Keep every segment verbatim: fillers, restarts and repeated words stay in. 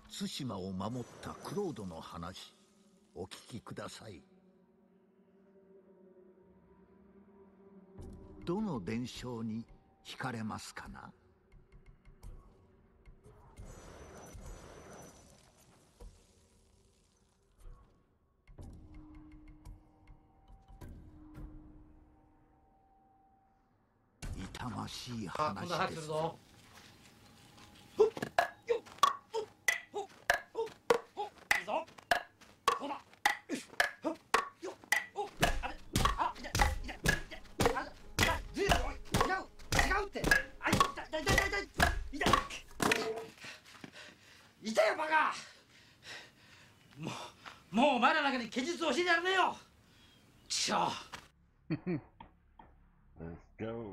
対馬を守ったクロードの話、お聞きください。どの伝承に惹かれますかな？痛ましい話です。 いたよバカ。もうもうお前らだけに剣術教えてやらねえよ。ちょ。 Let's go.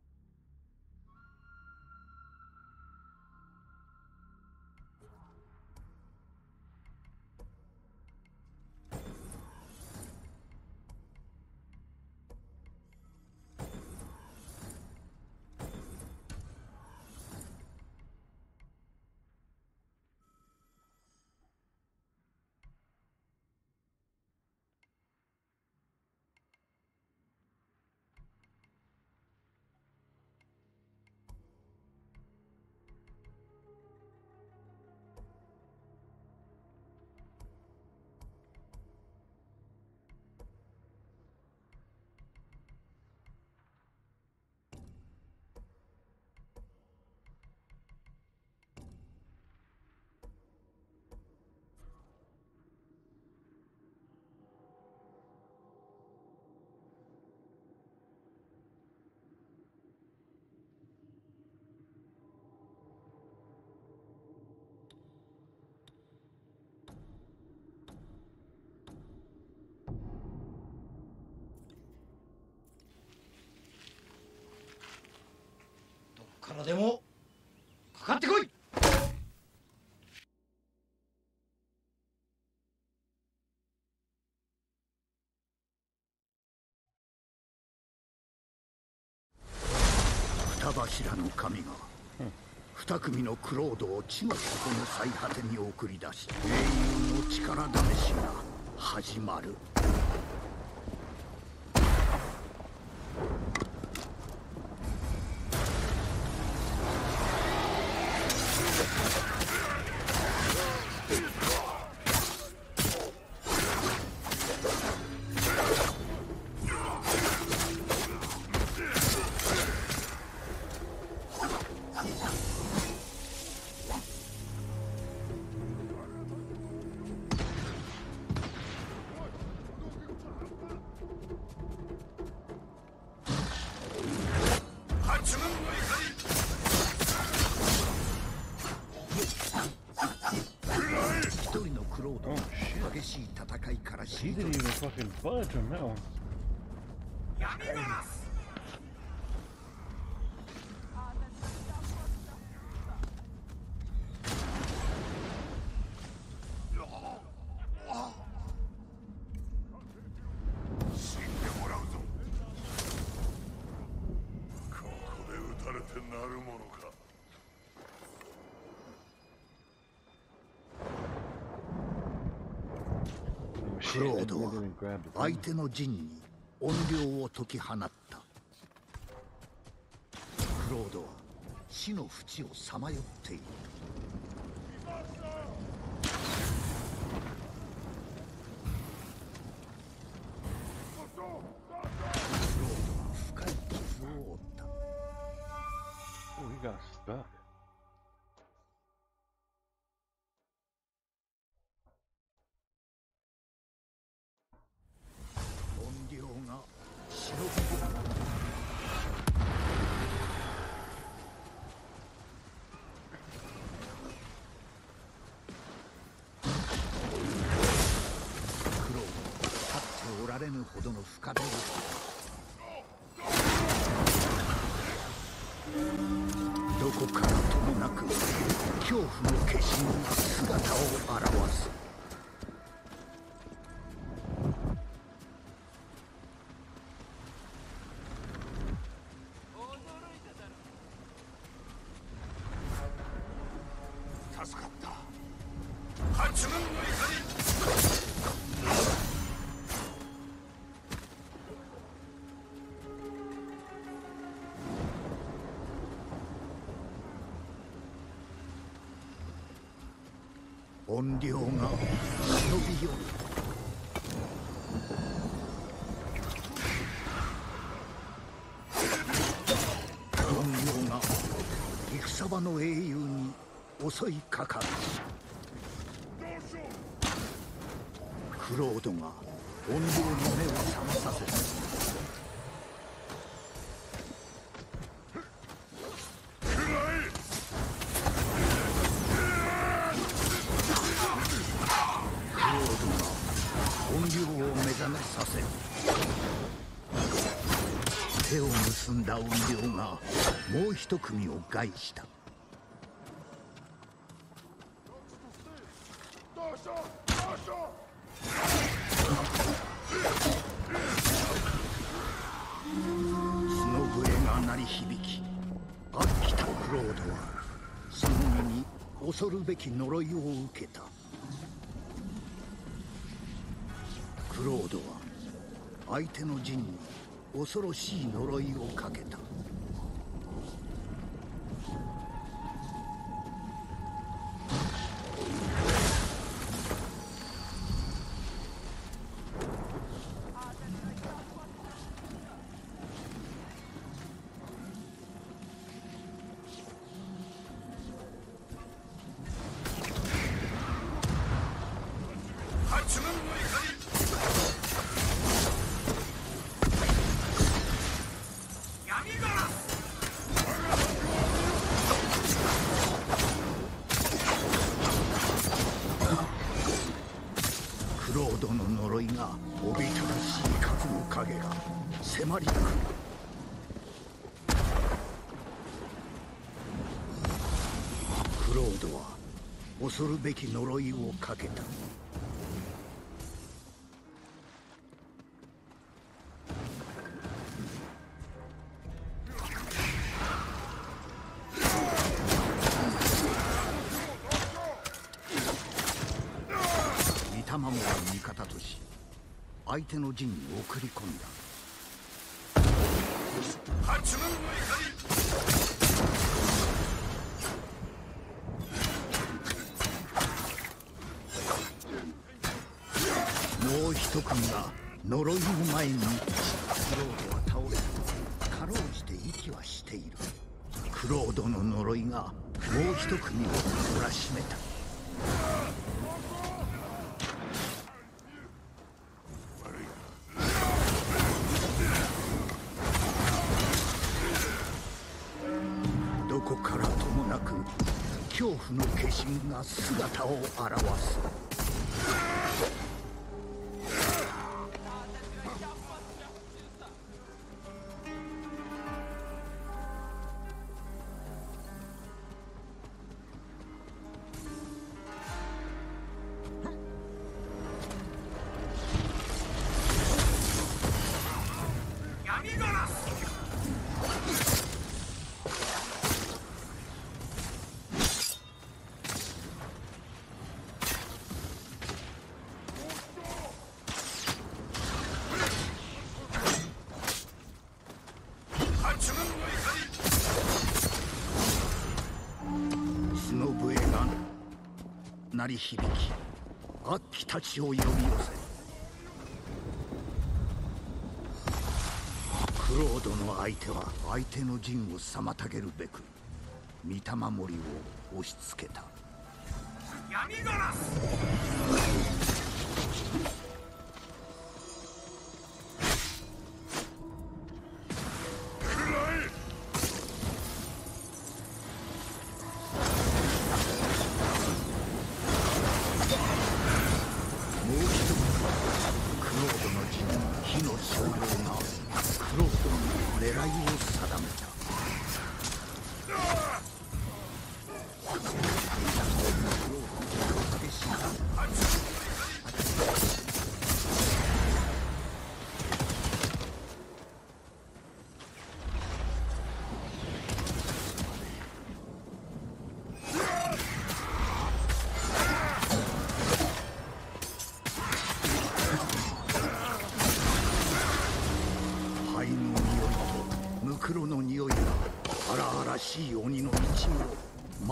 からでもかかってこい。 二柱の神が二組のクロードを地の底の最果てに送り出し、英雄の力試しが始まる。激しい戦いから He didn't even fucking budge on that one. やめます。 死んでもらうぞ。ここで撃たれてなるものか。 クロードは相手の陣に怨霊を解き放った。クロードは死の淵をさまよっている。クロードは深い傷を負った。 Oh, he got stuck. ほどの深手です。どこからともなく恐怖の化身が姿を現す。 助かった。 発軍の怒り怨霊が忍び寄る。怨霊が戦場の英雄に襲いかかる。クロードが怨霊の目を覚まさせた。させる。手を結んだ怨霊がもう一組を害した。角笛が鳴り響き、悪鬼とクロードはその身に恐るべき呪いを受けた。クロードは相手の陣に恐ろしい呪いをかけた。 発軍の怒りクロードの呪いがおびただしい数の影が迫り来る。クロードは恐るべき呪いをかけた。卵を味方とし相手の陣に送り込んだ。 発軍の怒り。もう一組が呪いの前にクロードは倒れる。かろうじて息はしている。クロードの呪いがもう一組を懲らしめた。どこからともなく恐怖の化身が姿を現す。角笛が鳴り響き悪鬼たちを呼び寄せ、クロードの相手は相手の陣を妨げるべく御霊守を押し付けた。 闇ガラス火の少量がクロードの狙いを定めた。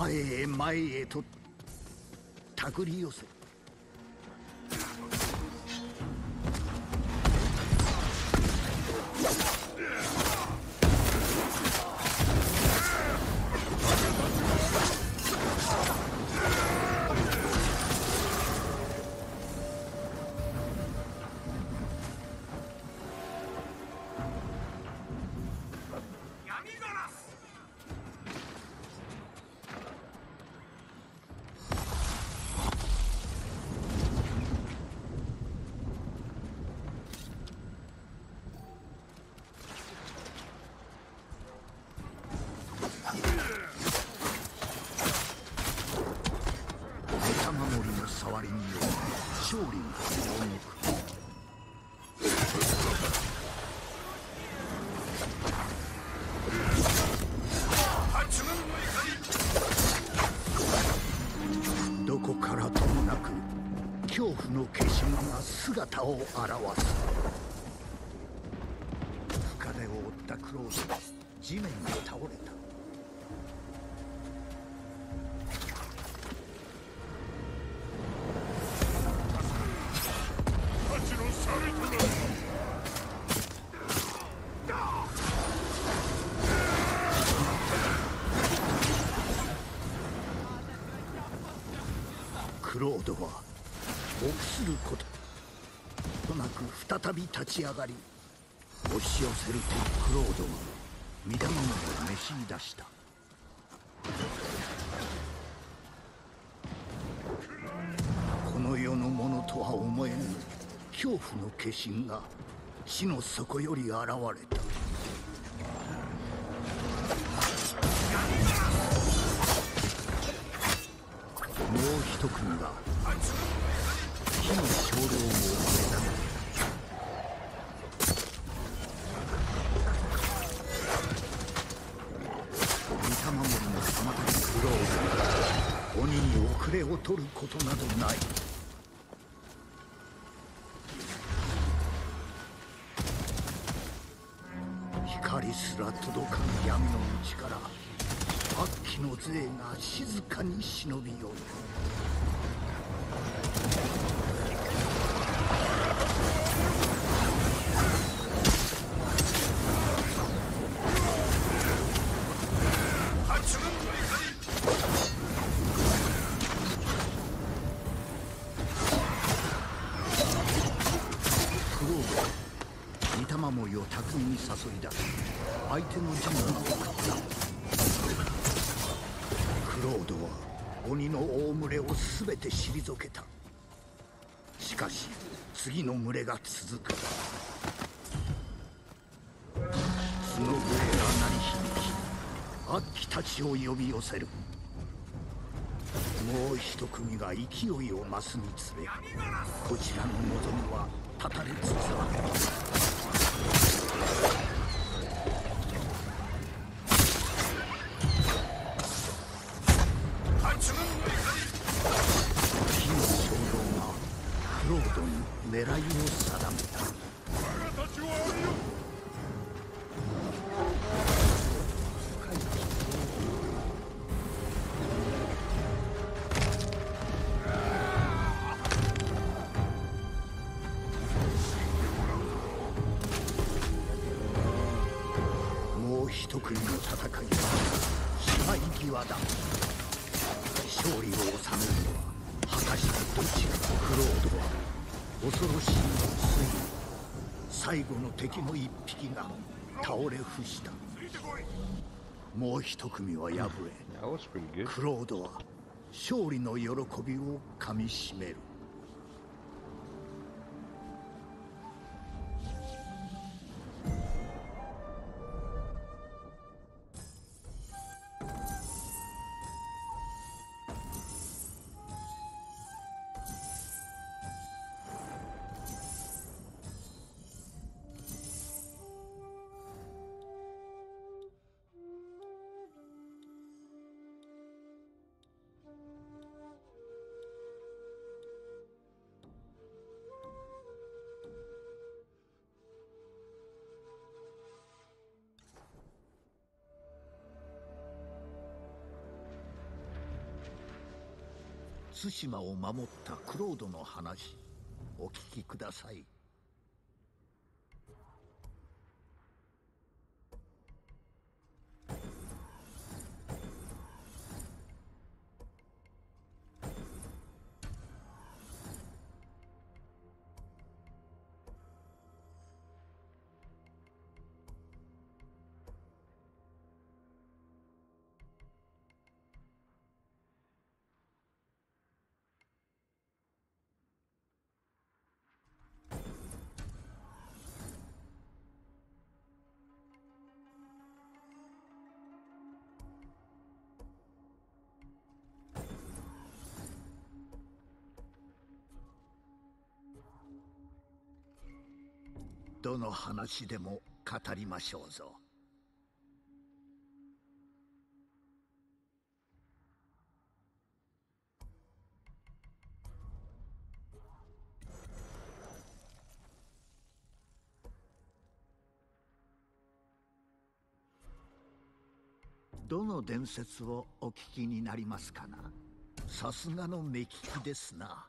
前へ前へと手繰り寄せ。触りにより勝利が遠のく。どこからともなく恐怖の化身が姿を現す。深手を負ったクローズは地面に倒れた。クロードは臆することとなく再び立ち上がり、押し寄せる敵クロードは御霊を召し出した。この世のものとは思えぬ恐怖の化身が死の底より現れた。もう一組が火の少量を遅れた。御霊守の妨げクロード、鬼に遅れを取ることなどない。光すら届かぬ闇の道から悪鬼の勢が静かに忍び寄る。クロードは御霊守を巧みに誘い出し、相手の陣を送った。クロードは鬼の大群れを全て退けた。しかし次の群れが続く。角笛が鳴り響き悪鬼たちを呼び寄せる。もう一組が勢いを増すにつれ、こちらの望みは断たれつつある。クロードに狙いを定めた。もう一組の戦いは支配際だ。勝利を収めるのは果たしてどちら。クロードは恐ろしい推理、最後の敵の一匹が倒れ伏した。もう一組は敗れ、 That was pretty good. クロードは勝利の喜びをかみしめる。 対馬を守ったクロードの話、お聞きください。どの話でも語りましょうぞ。どの伝説をお聞きになりますかな。さすがの目利きですな。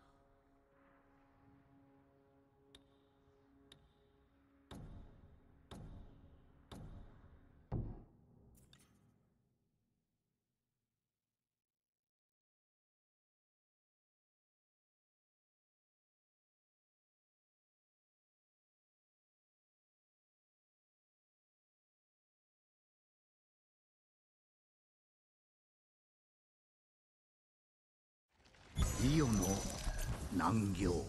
イオの難行。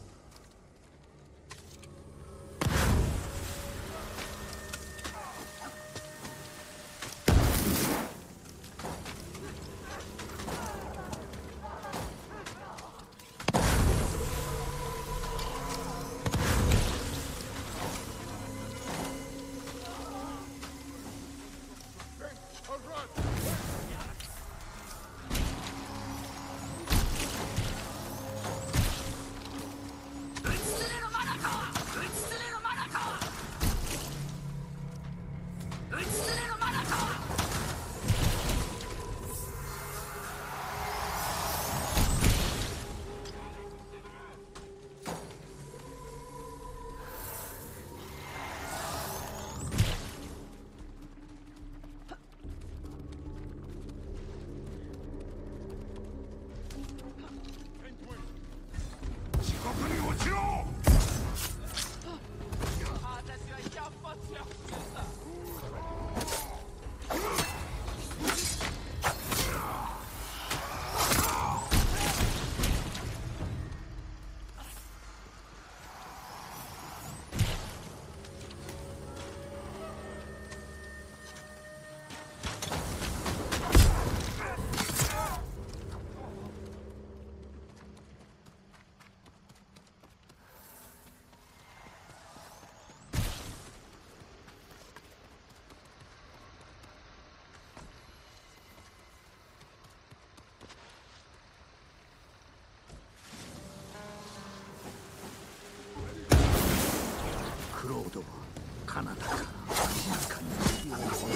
クロードは彼方から静かに火を葬った。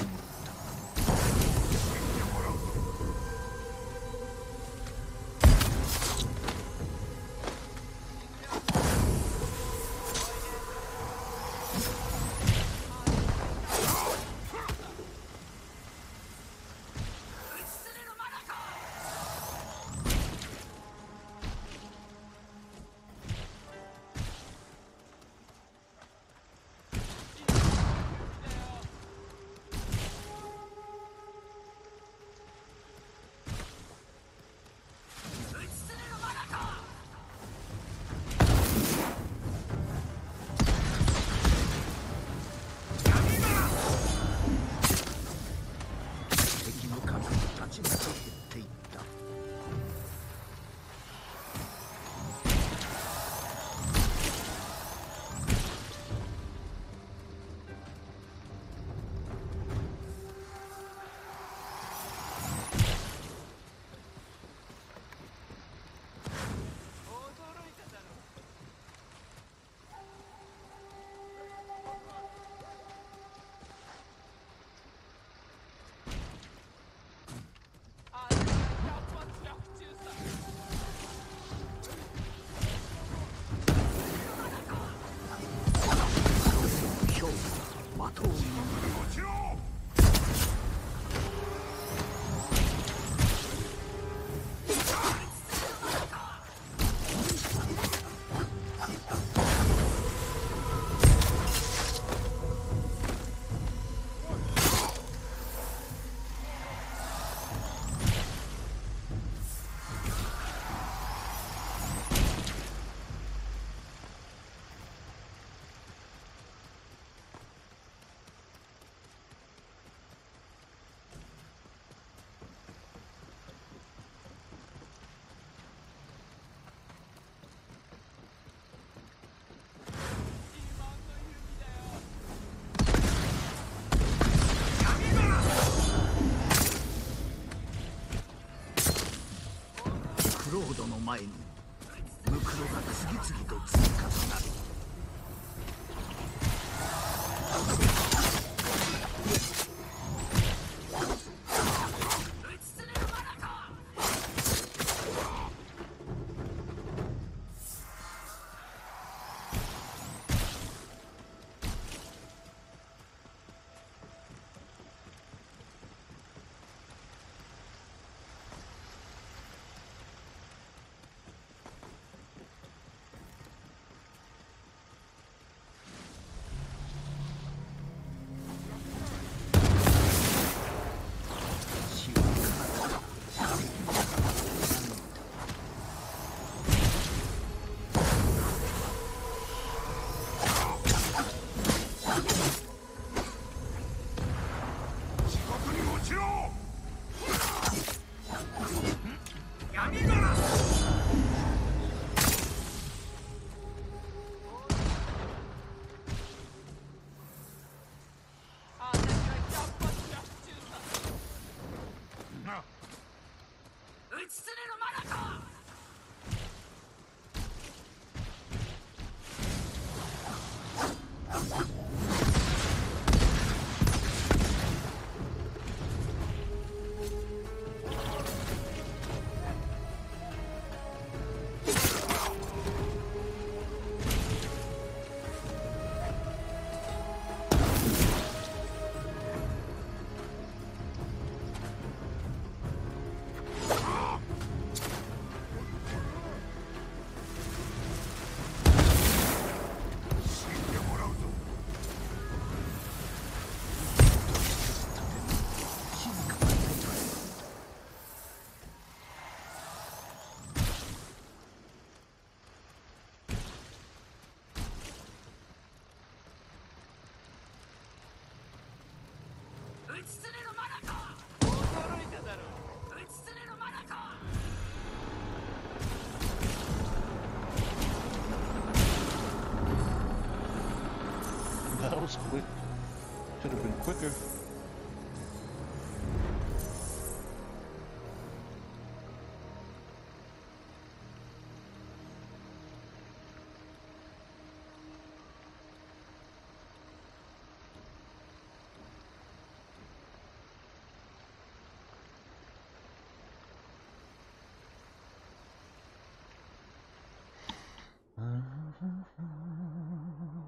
前にムクロが次々と積み重なる。 That was quick. Should have been quicker. Mm-hmm.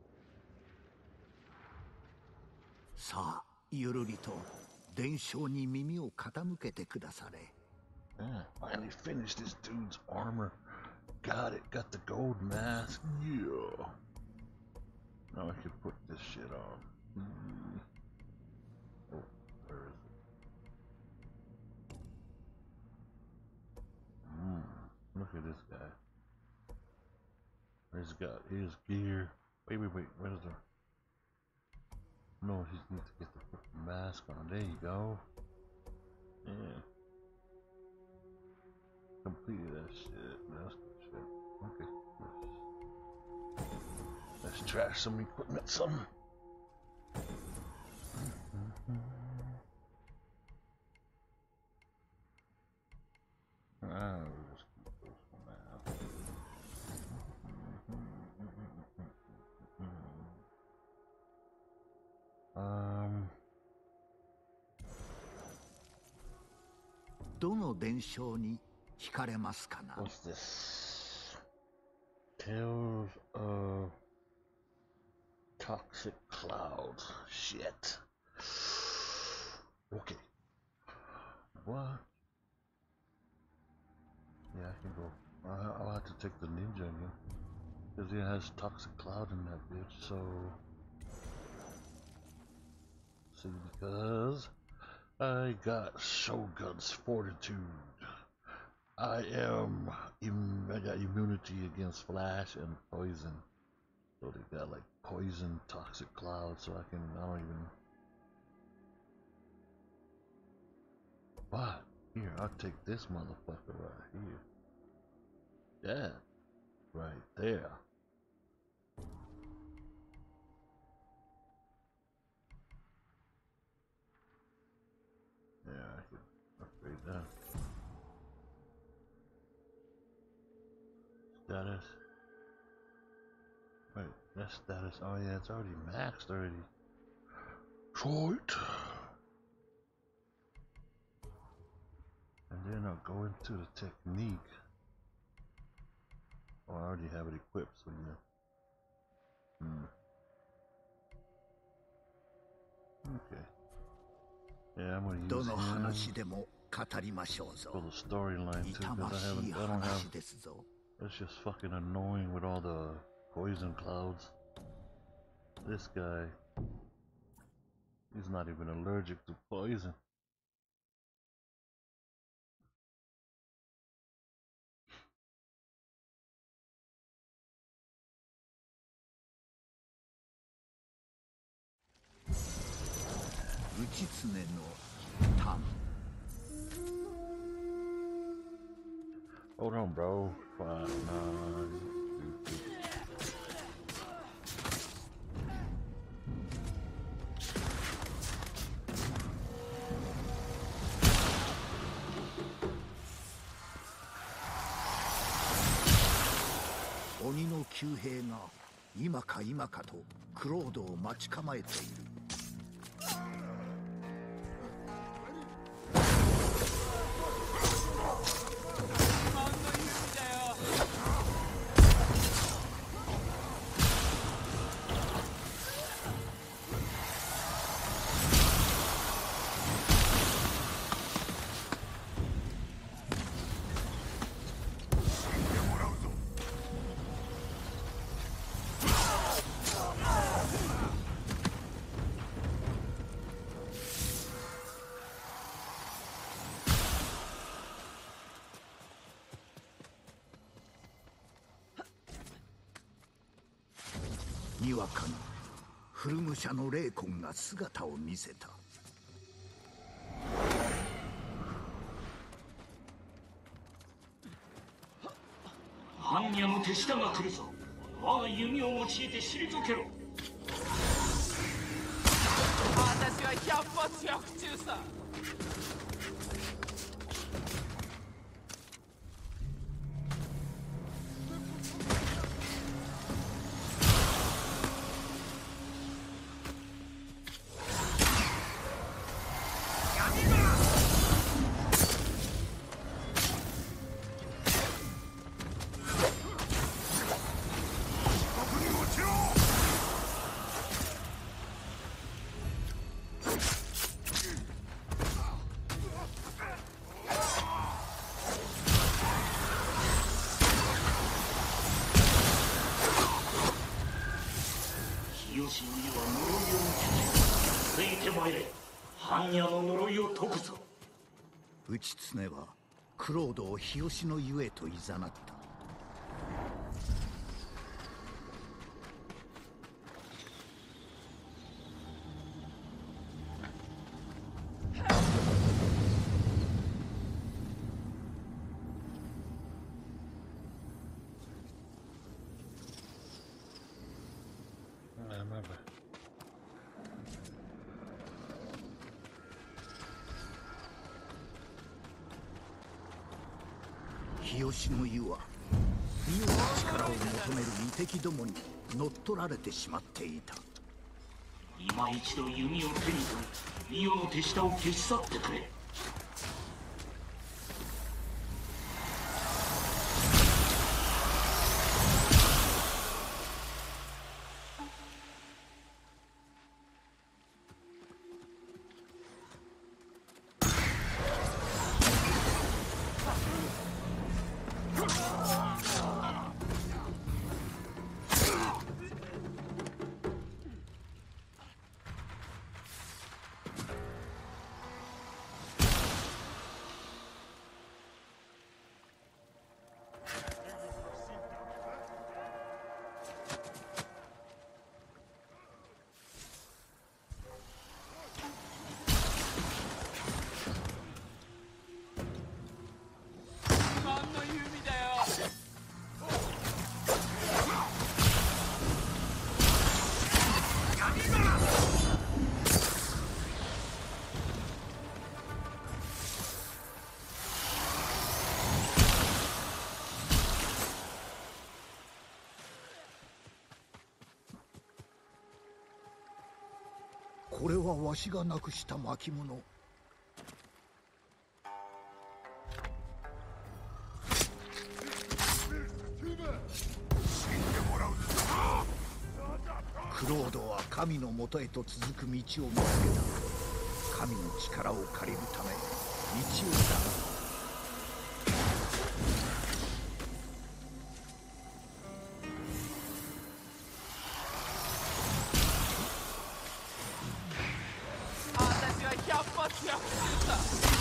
さあ、ゆるりと伝承に耳を傾けてくだされ。 Yeah, finally finished this dude's armor. Got it. Got the gold mask. Yeah. Now I can put this shit on. Mm. Oh, where is it? Mm. Look at this guy. He's got his gear. Wait, wait, wait. Where's the... No, he needs to get the fucking mask on. There you go. Yeah. Completed that shit. That's good shit. Okay. Let's, let's trash some equipment, some. Ah, we'll just keep those for now. Um. どの伝承に惹かれますかな。 What's this? Tales of Toxic Clouds. Shit. Okay. What? Yeah, I can go. I'll, I'll have to take the ninja again. Because it has Toxic Cloud in that bitch, so... See, because... I got Shogun's Fortitude. I am... Im I got immunity against flash and poison. So they got like poison, Toxic Cloud, so I can... I don't even... But, here, I'll take this motherfucker right here. Yeah, right there. Yeah, I could upgrade that. Status. Wait, that status. Oh yeah, it's already maxed already. Short. And then I'll go into the technique. Oh, I already have it equipped, so yeah. Hmm. Okay. Yeah, I'm gonna use どの him 話でも語りましょう for ぞ。 the storyline too, 痛 because ま I し haven't, い I don't 話 have. ですぞ。 It's just fucking annoying with all the poison clouds. This guy, he's not even allergic to poison. Hold on, bro. Five, nine, two, two. 鬼の旧兵が今か今かとクロードを待ち構えている。にわかに古武者の霊魂が姿を見せた。 般若の手下が来るぞ。我が弓を用いて退けろ。 私は百発百中さ。 日吉の湯は呪いを受けてついてまいれ。般若の呪いを解くぞ。 内常はクロードを日吉の湯へと誘った。 I remember. 日吉の湯は妙な力を求める異敵どもに乗っ取られてしまっていた。 今一度弓を手に取り、伊予の手下を消し去ってくれ。 これはわしがなくした巻物。クロードは神のもとへと続く道を見つけた。神の力を借りるため道を探す。 私は百発百中さ。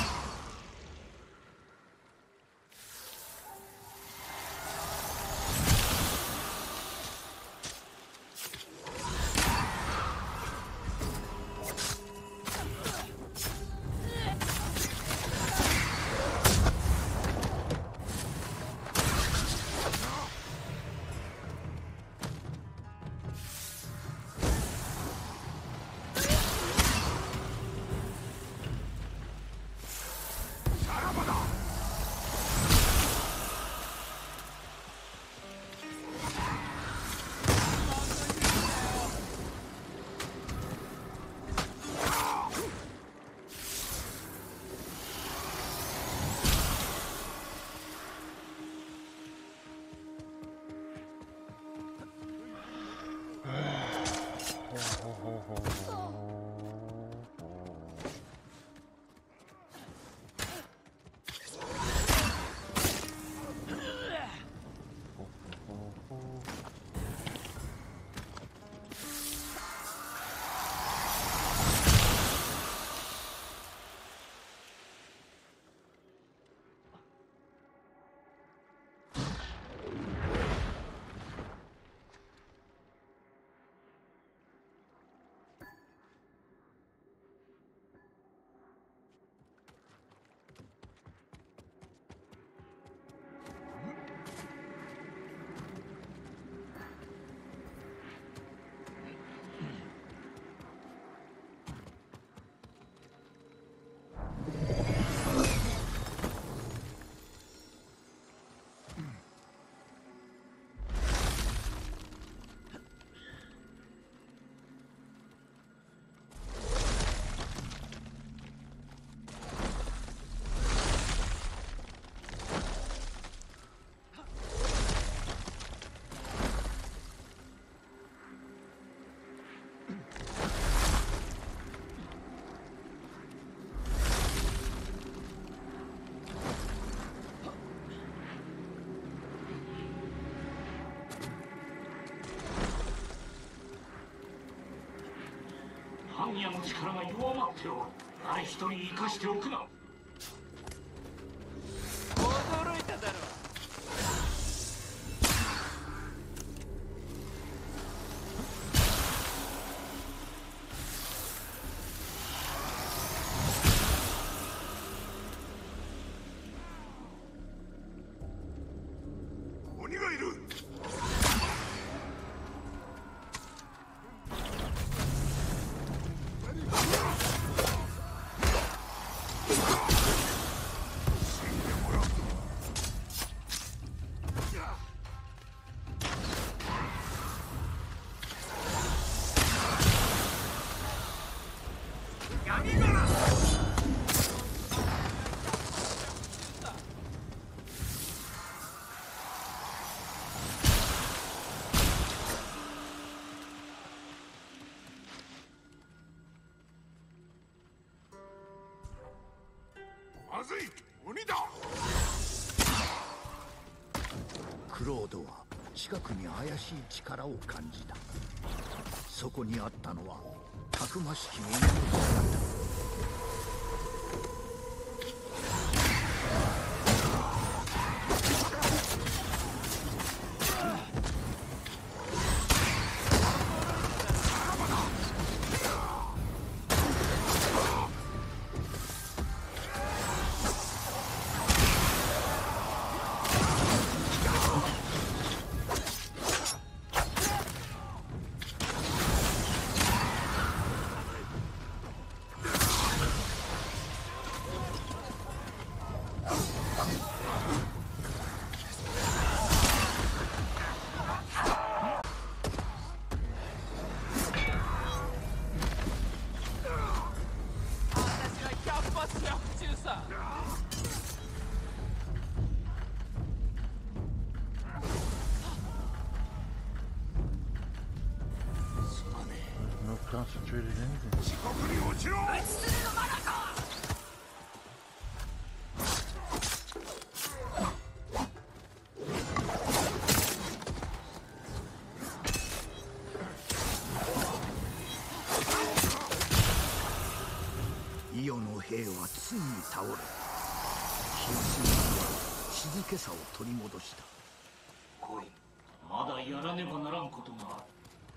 般若の力が弱まっておる。誰一人生かしておくな。 驚いただろ。 鬼がいる。まずい、鬼だ。 クロードは近くに怪しい力を感じた。そこにあったのはたくましき鬼の姿。 concentrated anything. 地獄に落ちろ。 イオの兵はついに倒れ、ヒロシマは静けさを取り戻した。 来い。まだやらねばならんことがある。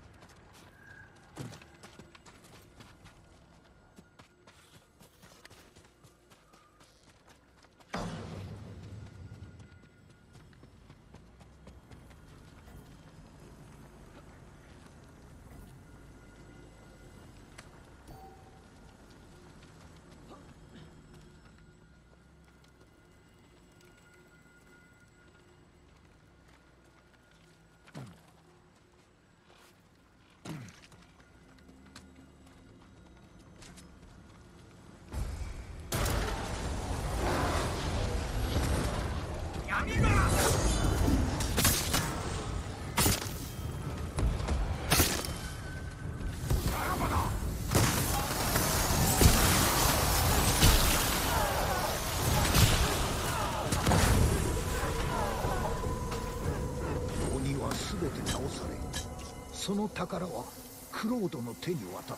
その宝はクロードの手に渡った。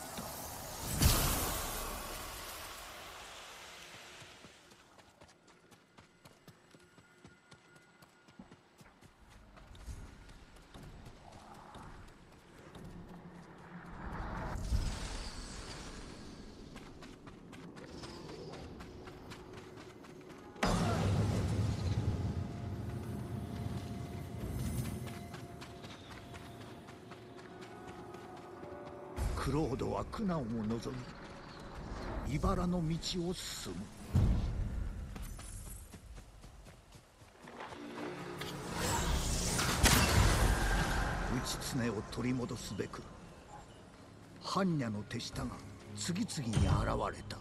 クロードは苦難を望み、茨の道を進む。内常を取り戻すべく、般若の手下が次々に現れた。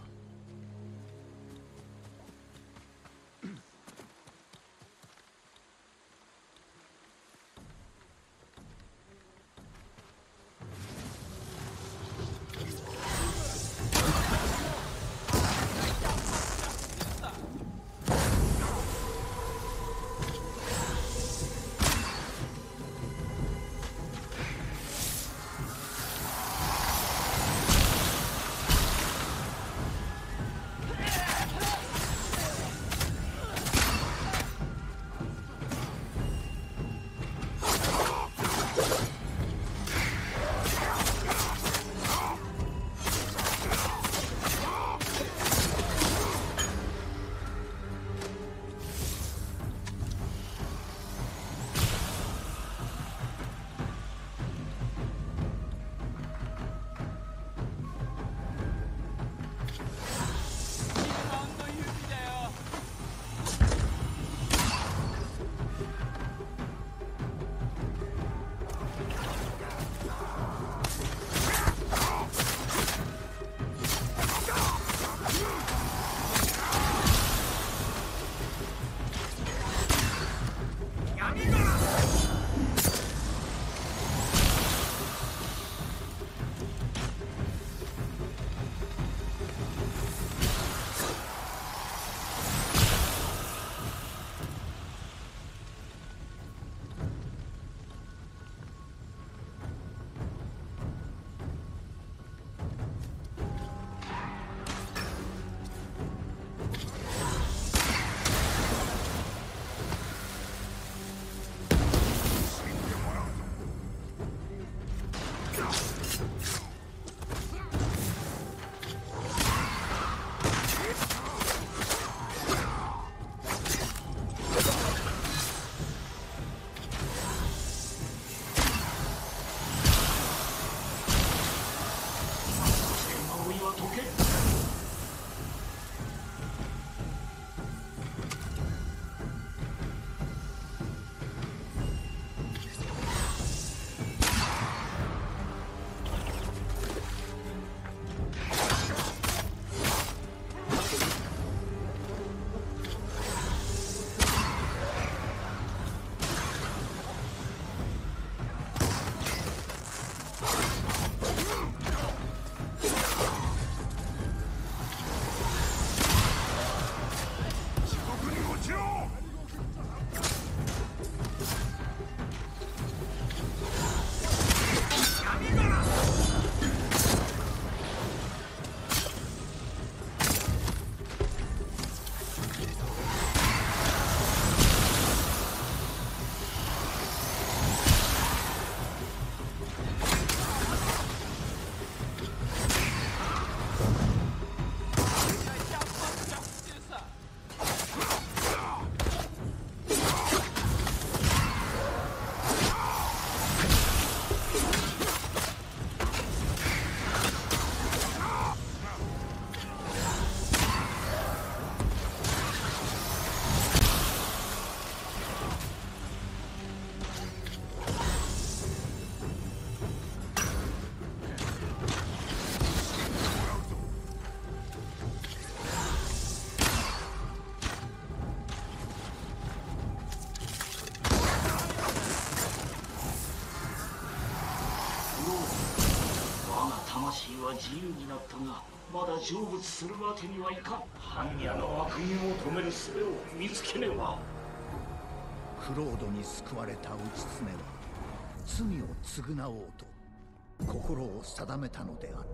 魂は自由になったがまだ成仏するわけにはいかん。般若の悪行を止める術を見つけねば。 クロードに救われた義経は罪を償おうと心を定めたのであった。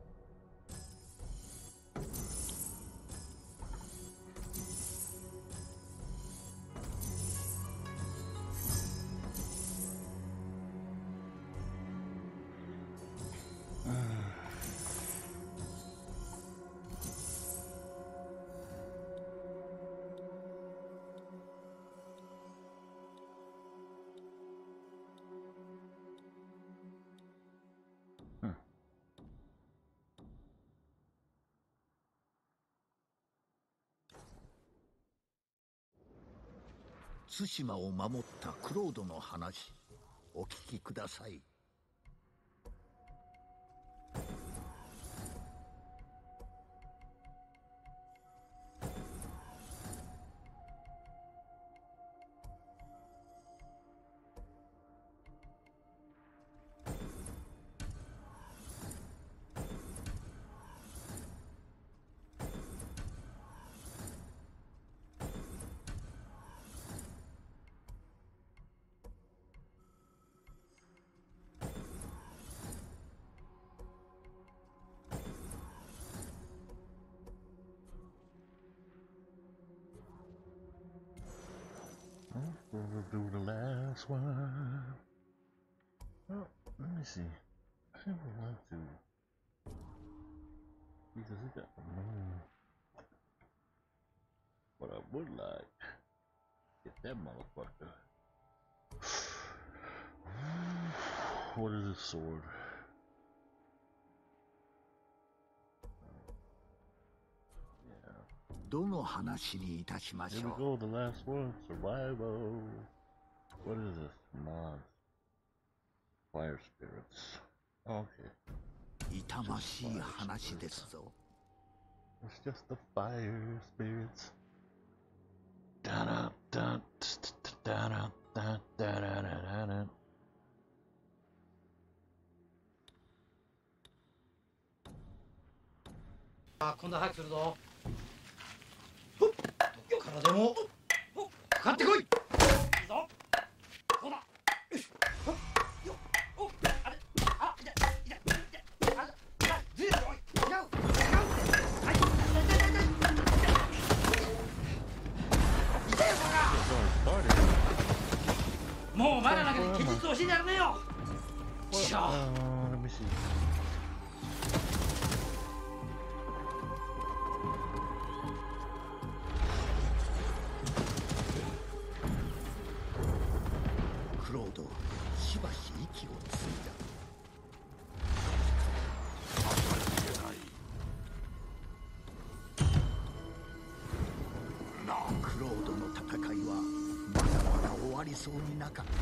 対馬を守ったクロードの話、お聞きください。 We'll do the last one. Oh, let me see. I never want to. Because it got the moon. But I would like get that motherfucker. What is this sword? Yeah. どの話にいたしまし Here we ょう。 go, the last one, survival. What is this? Mods. Fire spirits. Okay. 痛ましい話ですぞ。 It's just the fire spirits. Da da da da da da da da da da. あ、今度は早くするぞ。ほっ、どっからでもほっかかってこい。いいぞ。そうだ。よし。ほっよっおっあれあいやいやいやあれあずいぶんおい違う違うはい痛い痛い痛い痛いよこら。もうお前らだけで現実を教えてやるねよ。しょ Uh, let me see. クロードはしばし息をついだ。クロードの戦いはまだまだ終わりそうになかった。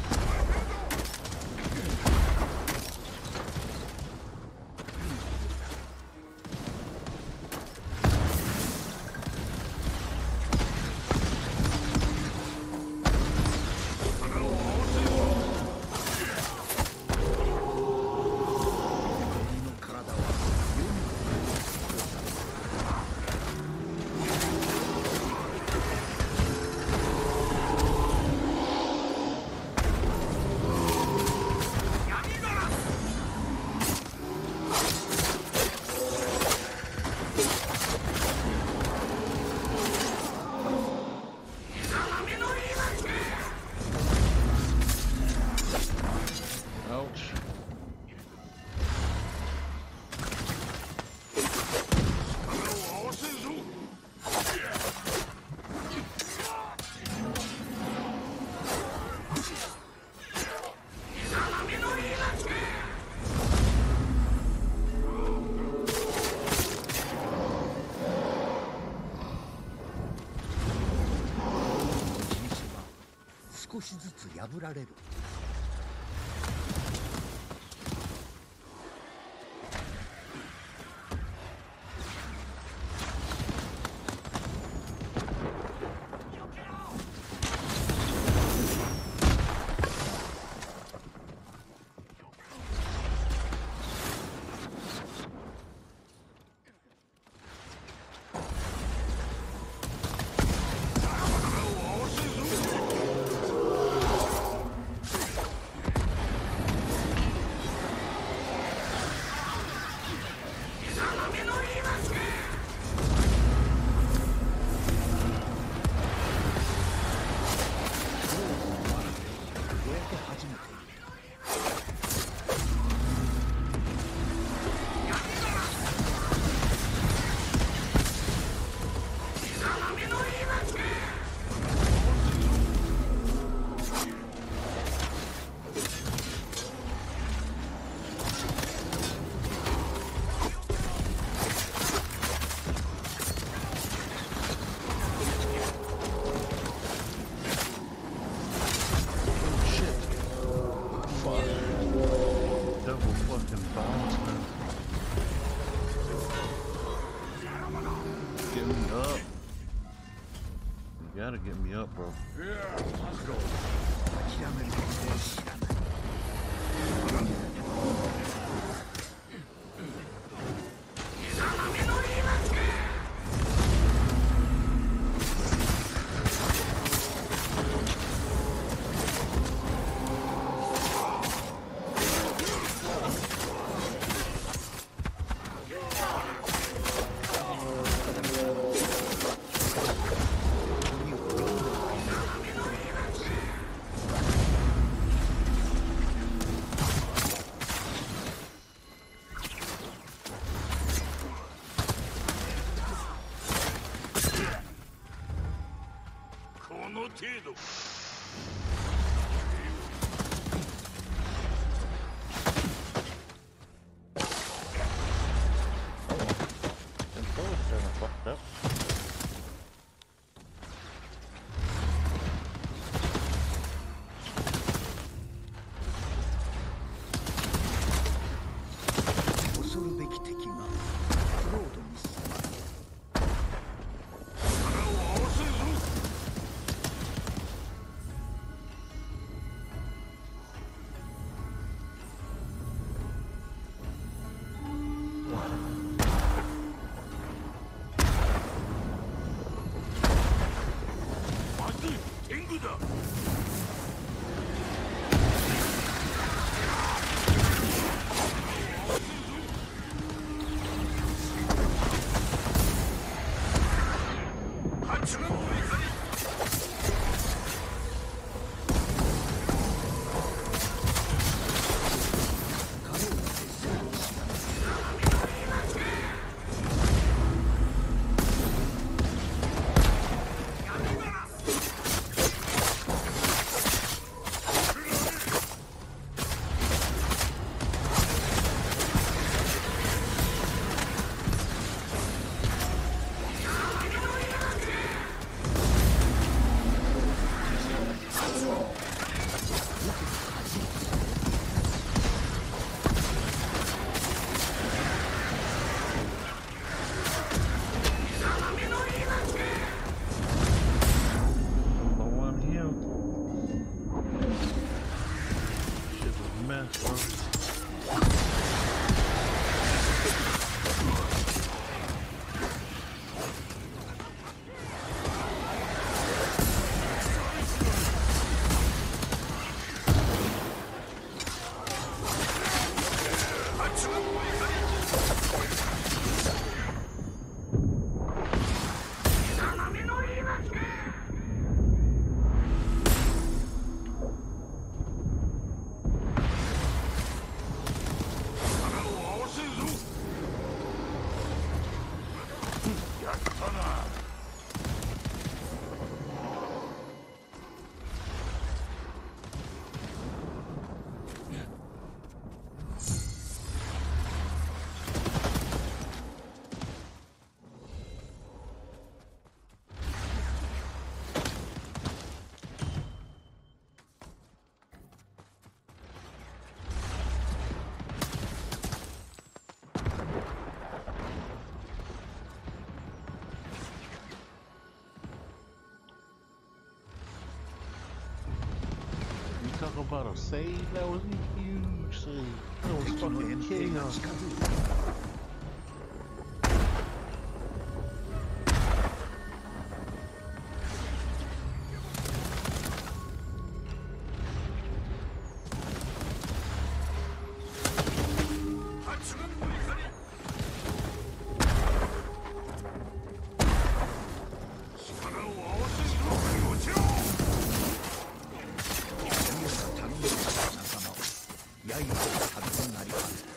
少しずつ破られる。 始めている。 Gotta get me up, bro. 諦めることを知らない。恐るべき敵がクロードに迫る。 力を合わせるぞ。まずい、天狗だ。 Talk about a save? That was a huge save. That was 敵の fucking 遠征が chaos. 近づいている。 力を合わせるぞ。 刃を旅となりはず。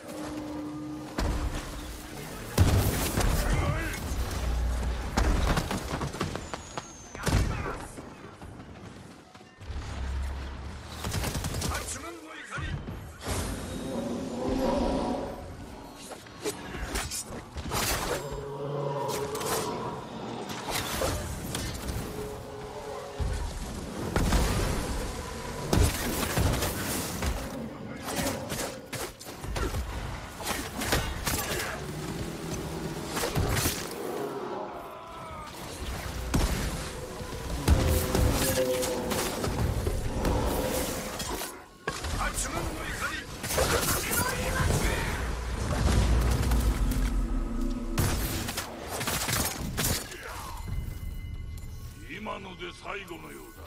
今ので最後のようだ。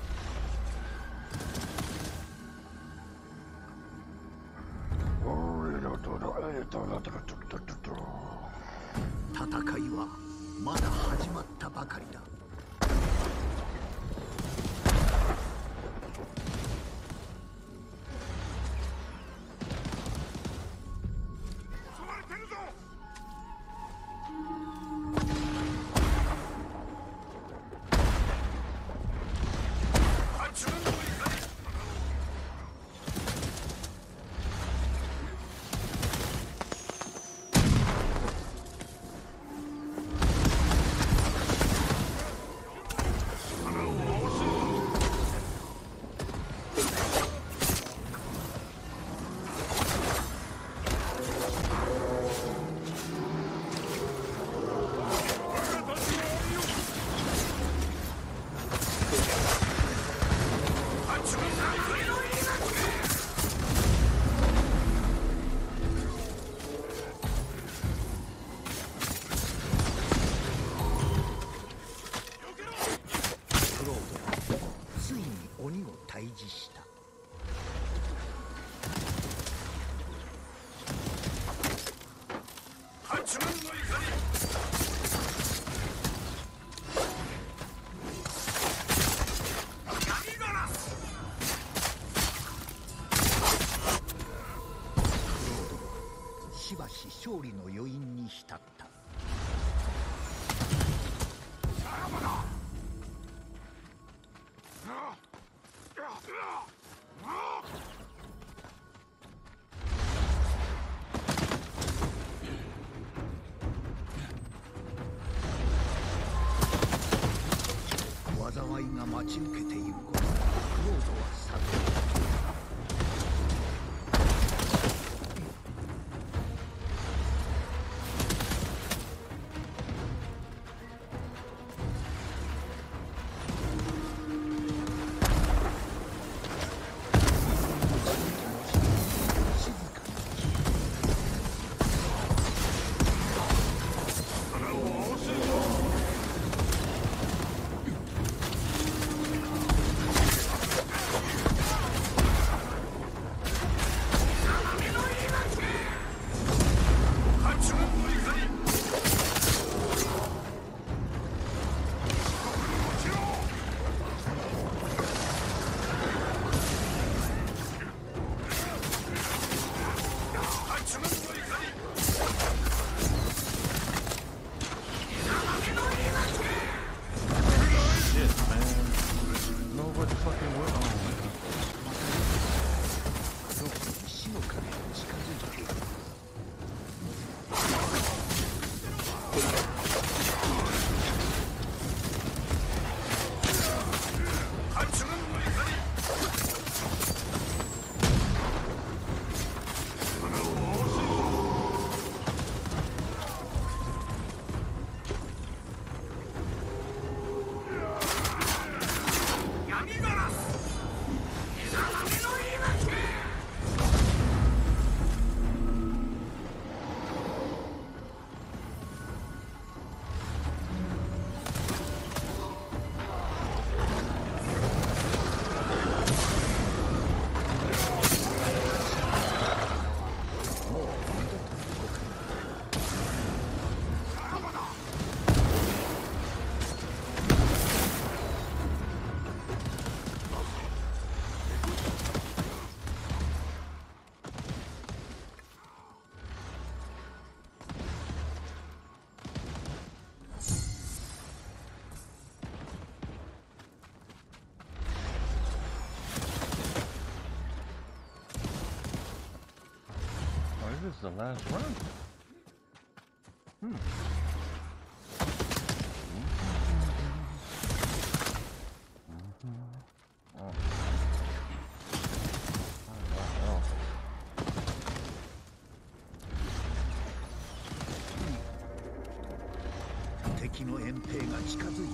戦いはまだ始まったばかりだ。 襲われてるぞ。 退治した。 八幡の怒り。神ガラス。 クロードはしばし勝利の余韻に浸った。 さらばだ。 災いが待ち受けている頃、クロードは去った。 This is the last run. Hmm. Oh. Oh. 敵の遠征が近づいている。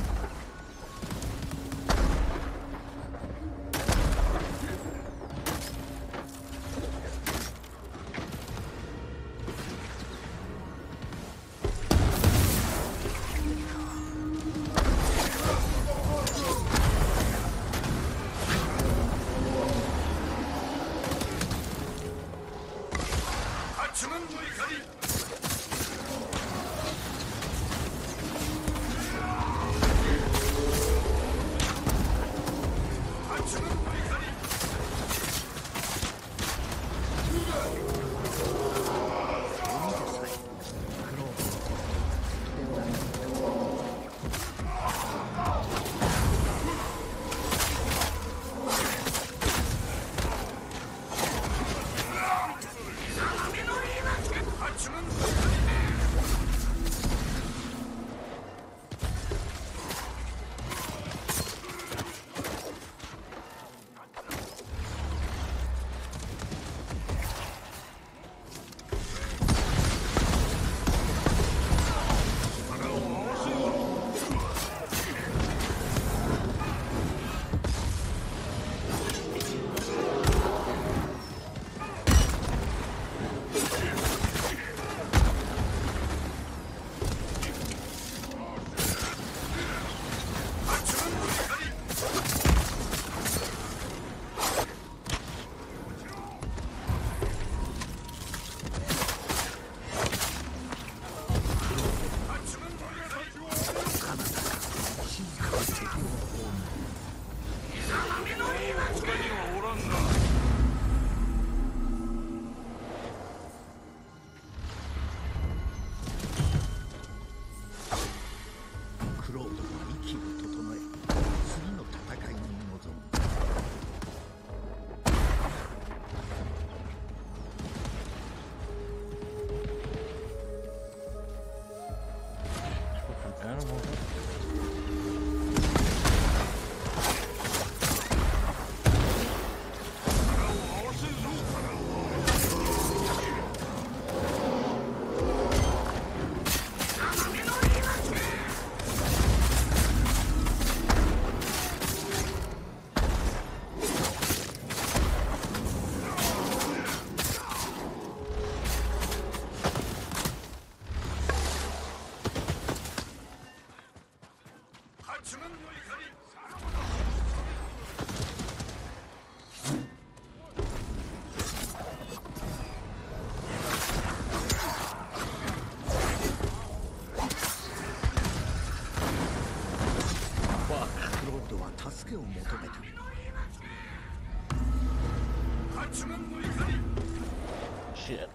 Shit.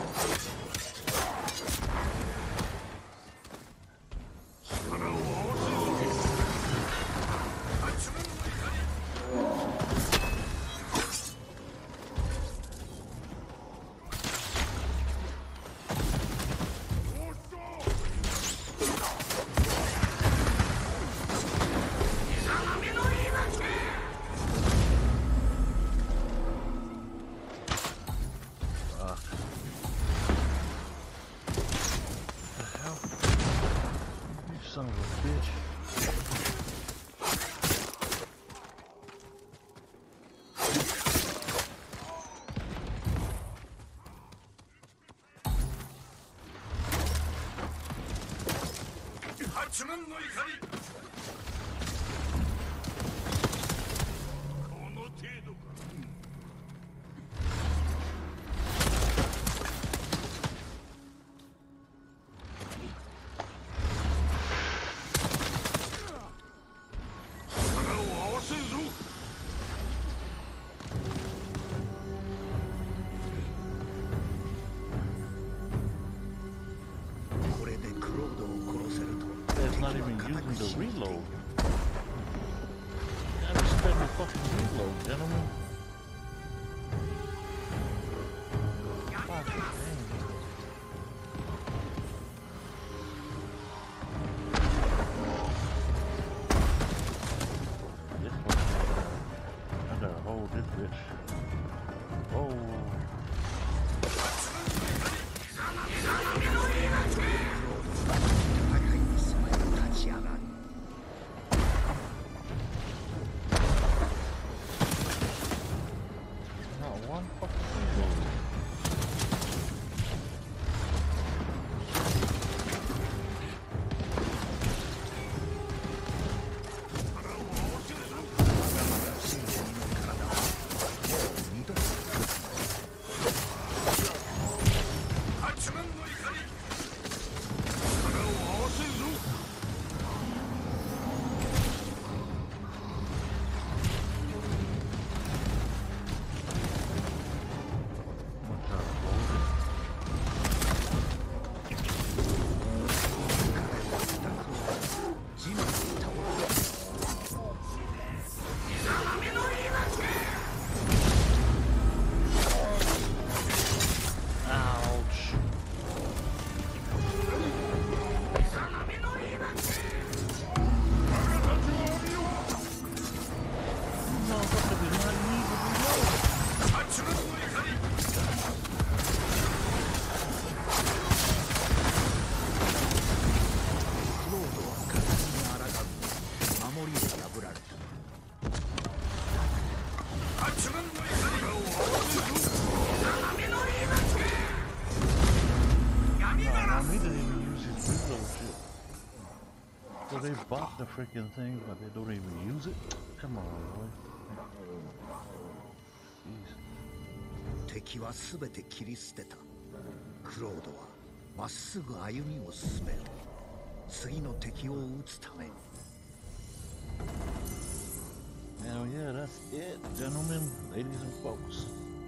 Son of a bitch. It's not even using the reload. Gotta spend the fucking reload, gentlemen. Fuck. one fucking single. So they bought the freaking thing, but they don't even use it? Come on, boy. Jeez. 敵はすべて切り捨てた。クロードはまっすぐ歩みを進める。次の敵を撃つために。 Now, yeah, that's it, gentlemen, ladies and folks.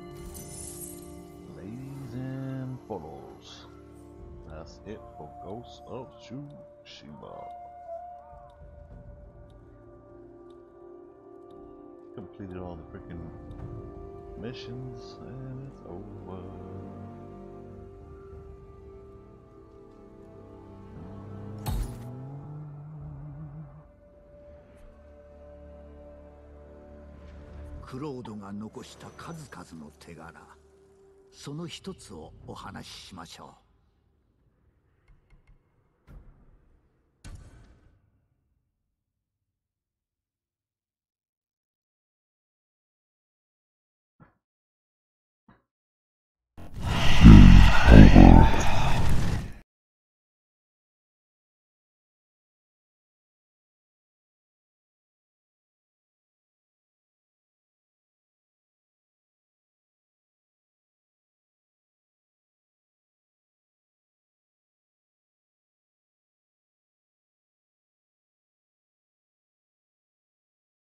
Ladies and fellows. That's it for Ghost of Tsushima. Completed all the freaking missions, and it's over. 「クロードが残した数々の手柄、その一つをお話ししましょう。